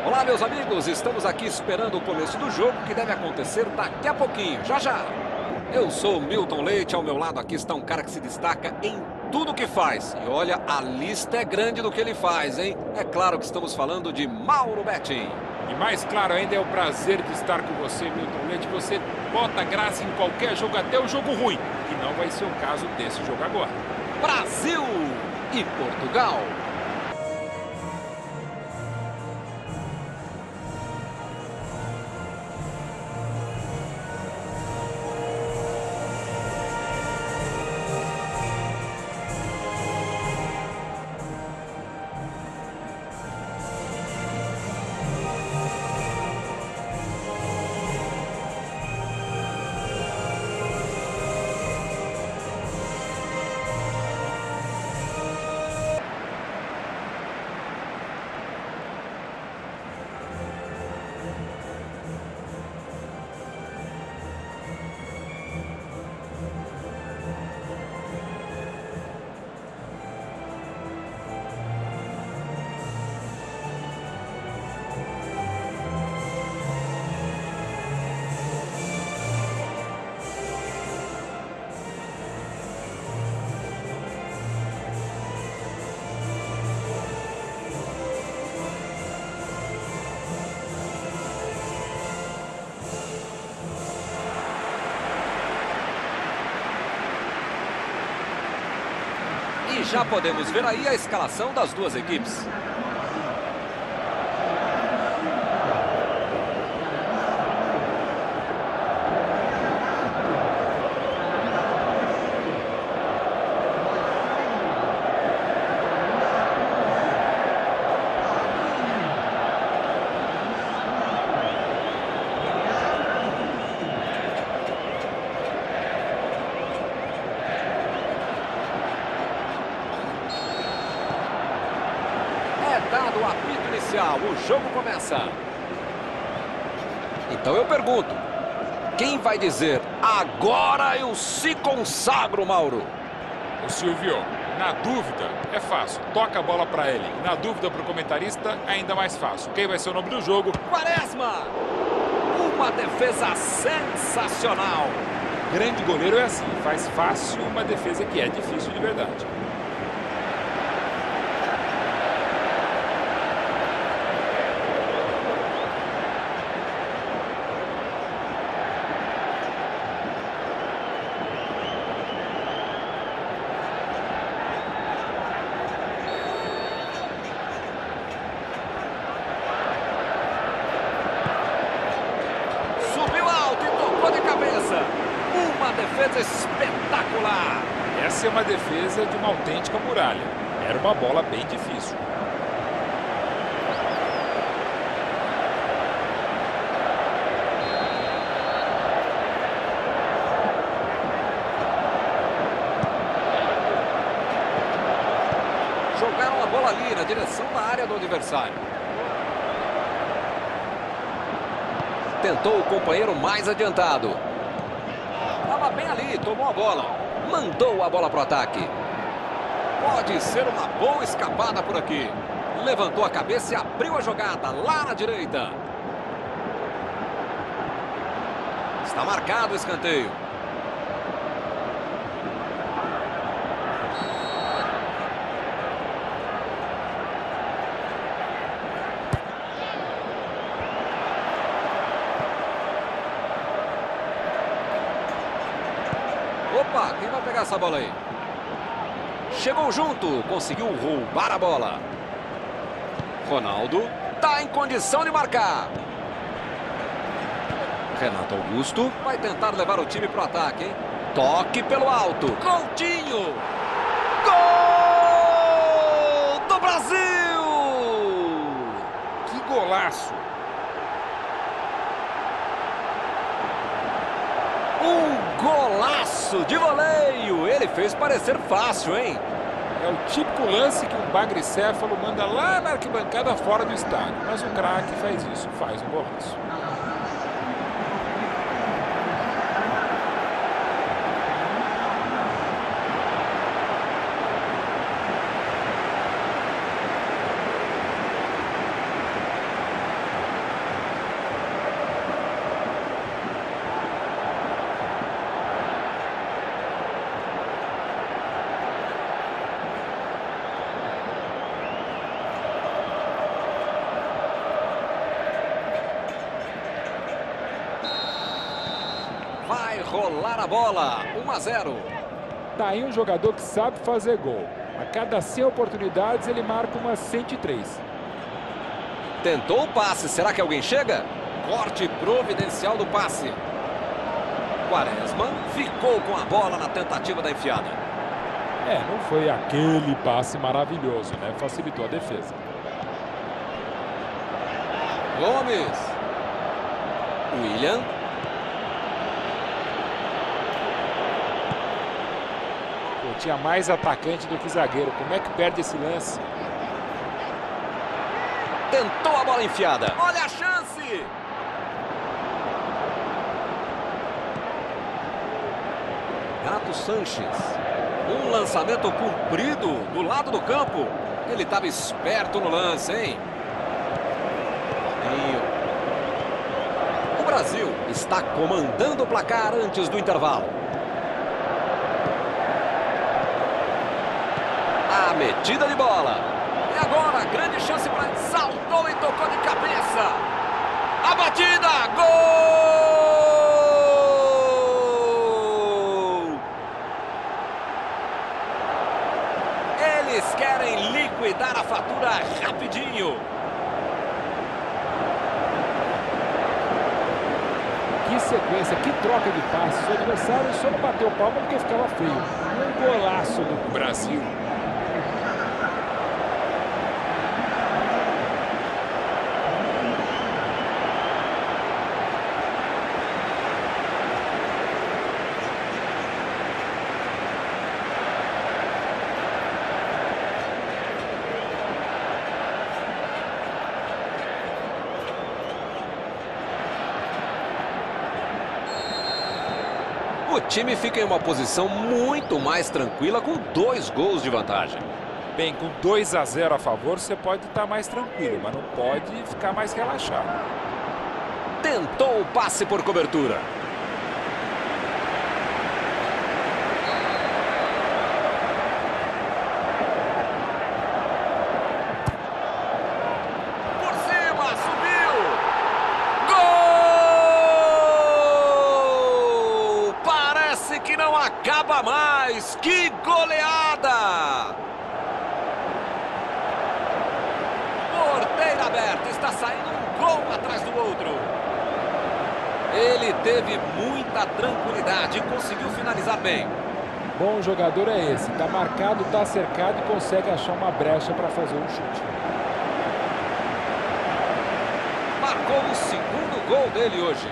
Olá, meus amigos, estamos aqui esperando o começo do jogo que deve acontecer daqui a pouquinho, já já. Eu sou o Milton Leite, ao meu lado aqui está um cara que se destaca em tudo que faz. E olha, a lista é grande do que ele faz, hein? É claro que estamos falando de Mauro Betting. E mais claro ainda é o prazer de estar com você, Milton Leite. Você bota graça em qualquer jogo, até o jogo ruim, que não vai ser o caso desse jogo agora. Brasil e Portugal. E já podemos ver aí a escalação das duas equipes. Dado o apito inicial, o jogo começa. Então eu pergunto, quem vai dizer, agora eu se consagro, Mauro? O Silvio, na dúvida, é fácil. Toca a bola para ele. Na dúvida para o comentarista, ainda mais fácil. Quem vai ser o nome do jogo? Quaresma! Uma defesa sensacional. Grande goleiro é assim, faz fácil uma defesa que é difícil de verdade. Uma defesa espetacular. Essa é uma defesa de uma autêntica muralha. Era uma bola bem difícil. Jogaram a bola ali na direção da área do adversário. Tentou o companheiro mais adiantado. Estava bem ali, tomou a bola. Mandou a bola para o ataque. Pode ser uma boa escapada por aqui. Levantou a cabeça e abriu a jogada lá na direita. Está marcado o escanteio. Opa, quem vai pegar essa bola aí? Chegou junto, conseguiu roubar a bola. Ronaldo está em condição de marcar. Renato Augusto vai tentar levar o time para o ataque, hein? Toque pelo alto. Coutinho! Gol do Brasil! Que golaço! Um golaço de voleio. Ele fez parecer fácil, hein? É o típico lance que um bagricéfalo manda lá na arquibancada fora do estádio. Mas o craque faz isso, faz um golaço. rolar a bola. 1 a 0. Tá aí um jogador que sabe fazer gol. A cada 100 oportunidades ele marca umas 103. Tentou o passe, será que alguém chega? Corte providencial do passe. Quaresma ficou com a bola na tentativa da enfiada. Não foi aquele passe maravilhoso, né? Facilitou a defesa. Gomes. William. Pô, tinha mais atacante do que zagueiro. Como é que perde esse lance? Tentou a bola enfiada. Olha a chance! Gato Sanches. Um lançamento comprido do lado do campo. Ele estava esperto no lance, hein? O Brasil está comandando o placar antes do intervalo. A metida de bola. E agora, grande chance para ele. Saltou e tocou de cabeça. A batida. Gol! Eles querem liquidar a fatura rapidinho. Que sequência, que troca de passes. O adversário só não bateu palma porque ficava feio. Um golaço do Brasil. O time fica em uma posição muito mais tranquila com 2 gols de vantagem. Bem, com 2 a 0 a favor, você pode estar mais tranquilo, mas não pode ficar mais relaxado. Tentou o passe por cobertura. Por cima, subiu. Gol! Parece que não acaba mais. Que goleada! Porteira aberta, está saindo um gol atrás do outro. Ele teve muita tranquilidade e conseguiu finalizar bem. Bom jogador é esse. Tá marcado, tá cercado e consegue achar uma brecha para fazer um chute. Marcou o 2º gol dele hoje.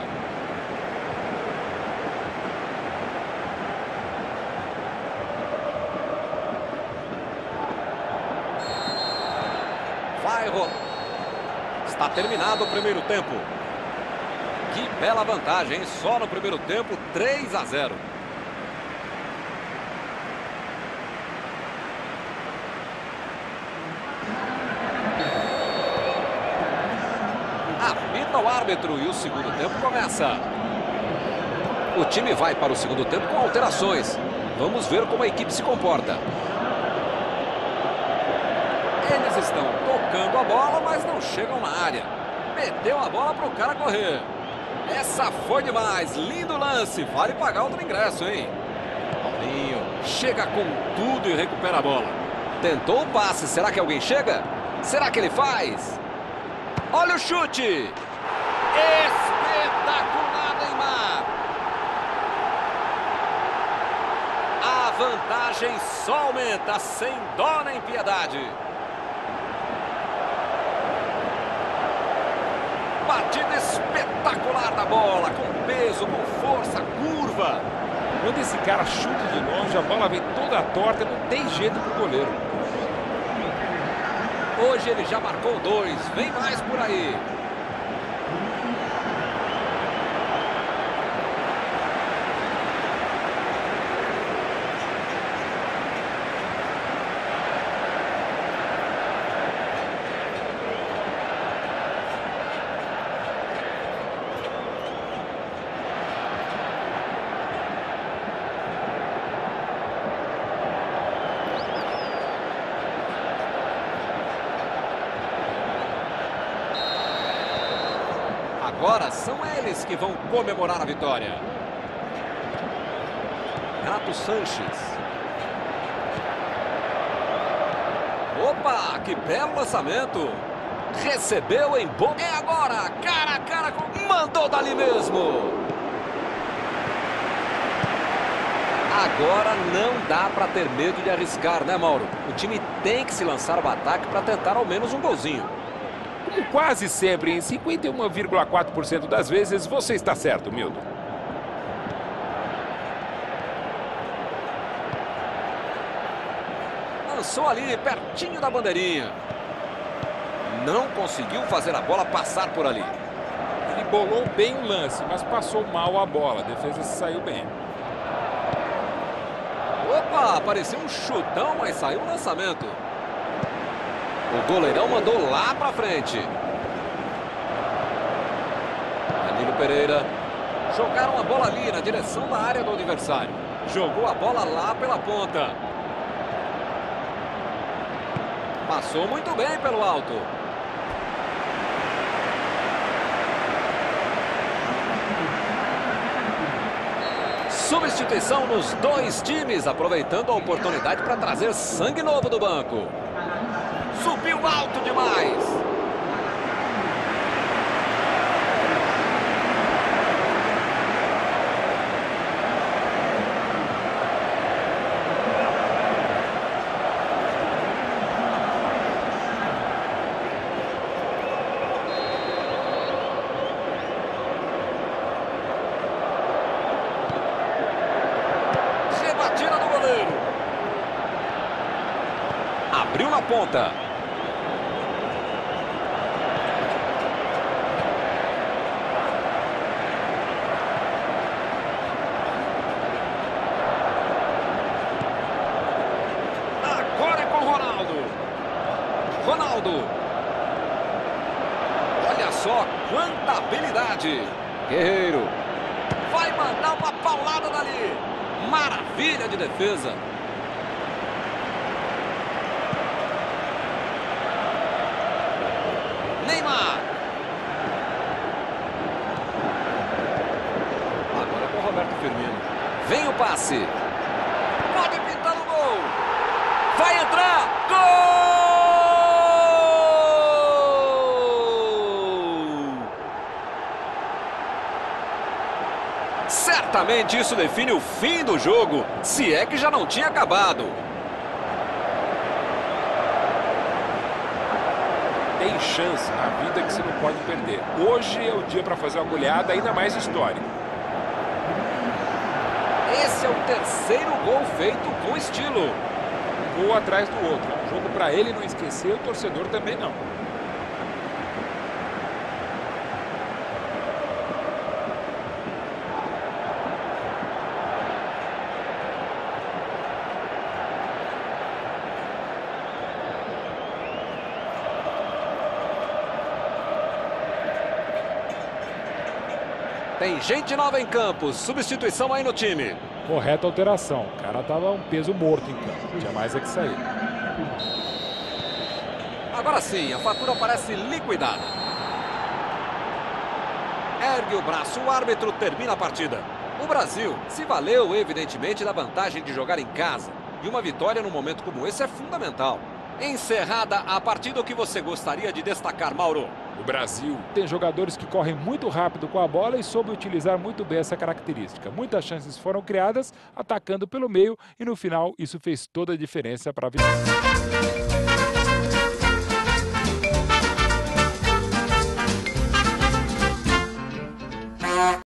Vai rolar. Está terminado o primeiro tempo. Que bela vantagem, hein? Só no primeiro tempo, 3 a 0. Apita o árbitro e o segundo tempo começa. O time vai para o segundo tempo com alterações. Vamos ver como a equipe se comporta. Eles estão tocando a bola, mas não chegam na área. Meteu a bola para o cara correr. Essa foi demais. Lindo lance. Vale pagar outro ingresso, hein? Paulinho chega com tudo e recupera a bola. Tentou o passe. Será que alguém chega? Será que ele faz? Olha o chute. Espetacular, Neymar. A vantagem só aumenta, sem dó nem piedade. Batida espetacular da bola, com peso, com força, curva. Quando esse cara chuta de longe, a bola vem toda torta, não tem jeito pro goleiro. Hoje ele já marcou 2, vem mais por aí. Agora são eles que vão comemorar a vitória. Renato Sanches. Opa, que belo lançamento. Recebeu em boa. É agora, cara a cara com... Mandou dali mesmo. Agora não dá para ter medo de arriscar, né, Mauro? O time tem que se lançar ao ataque para tentar ao menos um golzinho. Como quase sempre, em 51,4% das vezes, você está certo, Milton. Lançou ali, pertinho da bandeirinha. Não conseguiu fazer a bola passar por ali. Ele bolou bem o lance, mas passou mal a bola. A defesa se saiu bem. Opa, parecia um chutão, mas saiu o lançamento. O goleirão mandou lá pra frente. Danilo Pereira. Jogaram a bola ali na direção da área do adversário. Jogou a bola lá pela ponta. Passou muito bem pelo alto. Substituição nos dois times, aproveitando a oportunidade para trazer sangue novo do banco. Subiu alto demais. Rebatida do goleiro. Abriu na ponta. Agora é com o Ronaldo. Ronaldo. Olha só quanta habilidade. Guerreiro. Vai mandar uma paulada dali. Maravilha de defesa. Neymar. Agora com o Roberto Firmino. Vem o passe. Pode pintar no gol. Vai entrar. Gol! Certamente isso define o fim do jogo, se é que já não tinha acabado. Tem chance na vida que você não pode perder. Hoje é o dia para fazer uma goleada ainda mais histórica. Esse é o terceiro gol feito com estilo. Um gol atrás do outro. Um jogo para ele não esquecer, o torcedor também não. Tem gente nova em campo, substituição aí no time. Correta alteração. O cara tava um peso morto em campo. Tinha mais é que sair. Agora sim, a fatura parece liquidada. Ergue o braço, o árbitro termina a partida. O Brasil se valeu, evidentemente, da vantagem de jogar em casa. E uma vitória num momento como esse é fundamental. Encerrada a partida, o que você gostaria de destacar, Mauro? O Brasil Tem jogadores que correm muito rápido com a bola e soube utilizar muito bem essa característica. Muitas chances foram criadas atacando pelo meio e no final isso fez toda a diferença para a vitória.